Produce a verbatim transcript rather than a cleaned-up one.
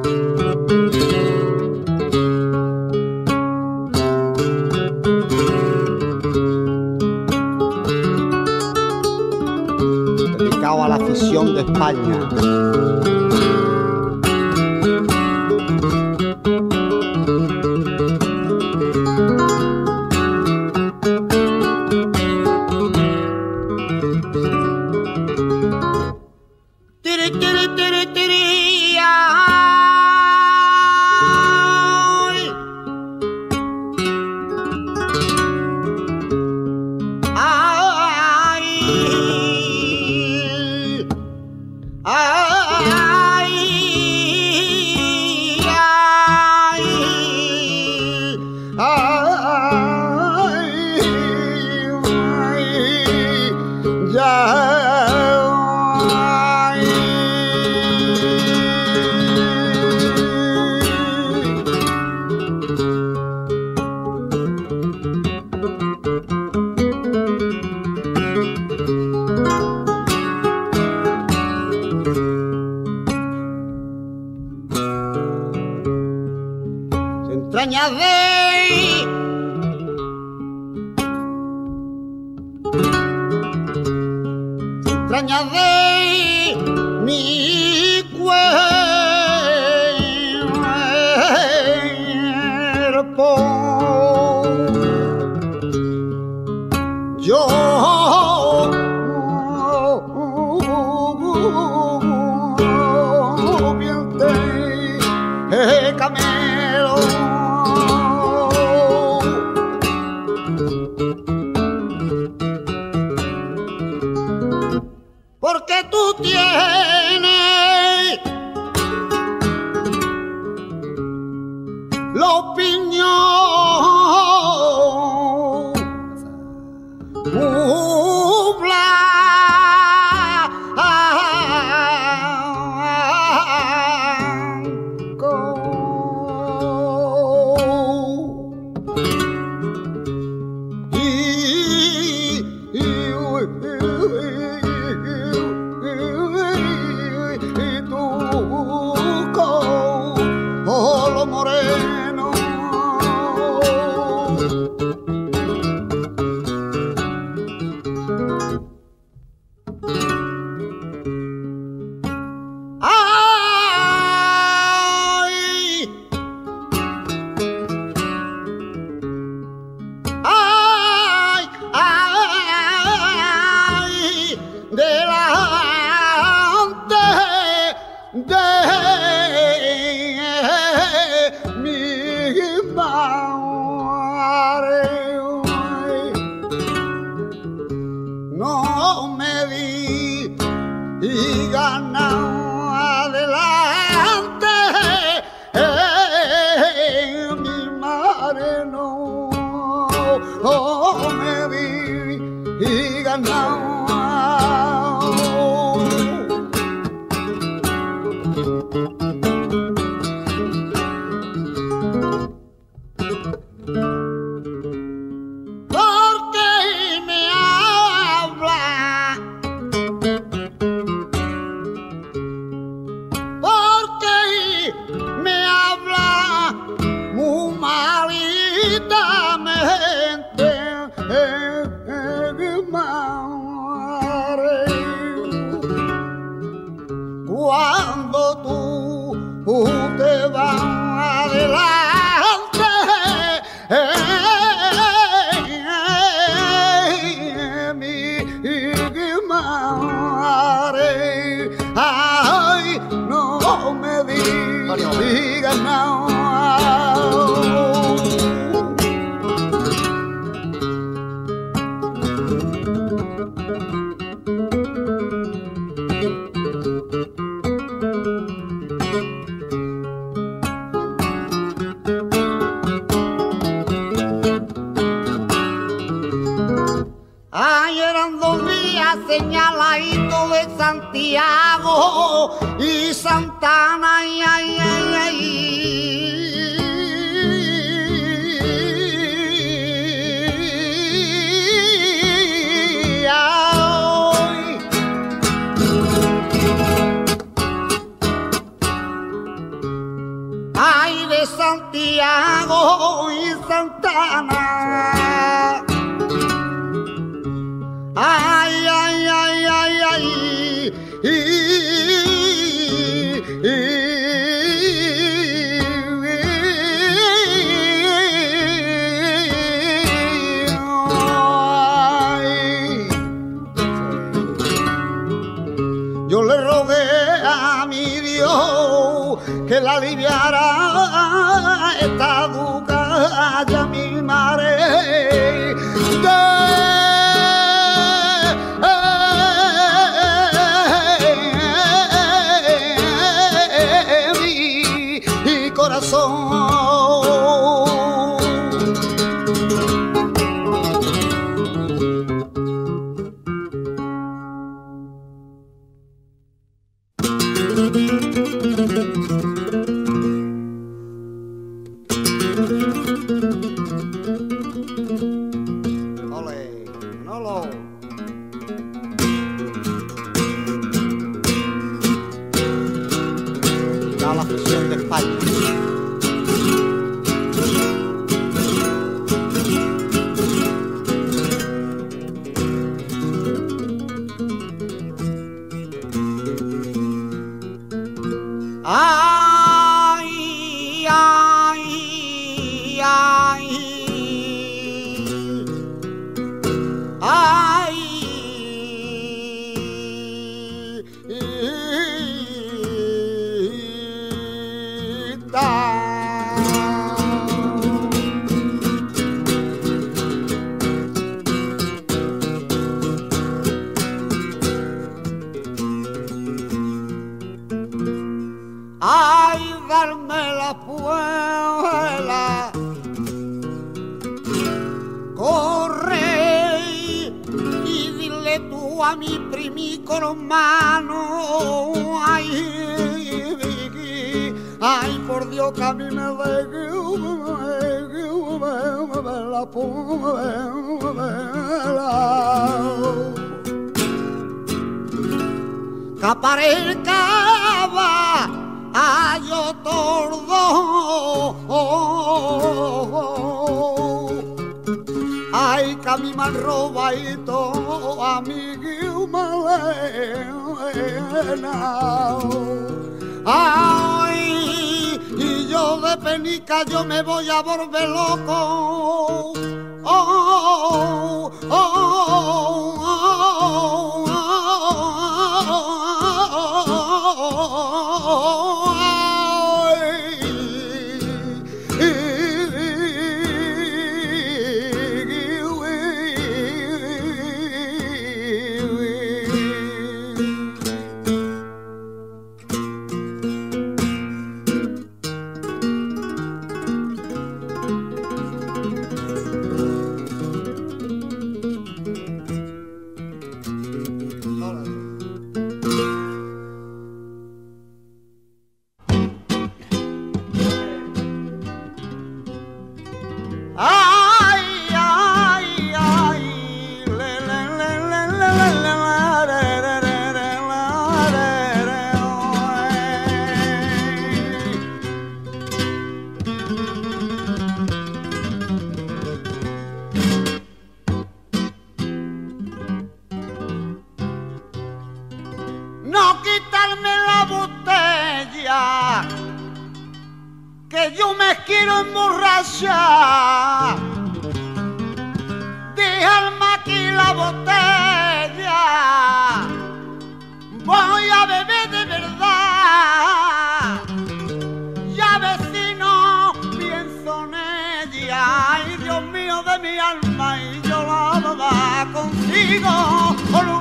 Dedicado a la afición de España. Entrañas de entrañas de mi cuerpo yo bien te camelo. Porque tú tienes la opinión muy blanco y, y, y, moreno. Ay, ay, ay, delante de no me digas nada adelante, eh, mi madre no, no me digas nada. Cuando tú, tú te vas adelante, eh, eh, mi madre, ay, no me digas nada. Ay, eran dos días señaladitos de Santiago y Santana, ay, ay, ay, ay. Ay. Santiago y Santana. Ay, ay, ay, ay, ay. Y, y, yo le rogué a mi Dios que la aliviara esta duca ya mi madre de mi corazón. Ole, Manolo. Ya la fusión de España. Ay, ay, ay, ay, ay, darme la puela, corre y dile tú a mi primico hermano, ay, ay, por Dios que a mí me deje la puela. Que aparezcaba ay, yo tordo, ay, que a mí me han robado a mi Guimalena. Ay, y yo de penica yo me voy a volver loco. Oh, oh, oh, oh, no quitarme la botella, que yo me quiero emborrachar. Déjame aquí la botella, voy a beber de verdad. Ya vecino, pienso en ella, ay Dios mío de mi alma, y yo la consigo.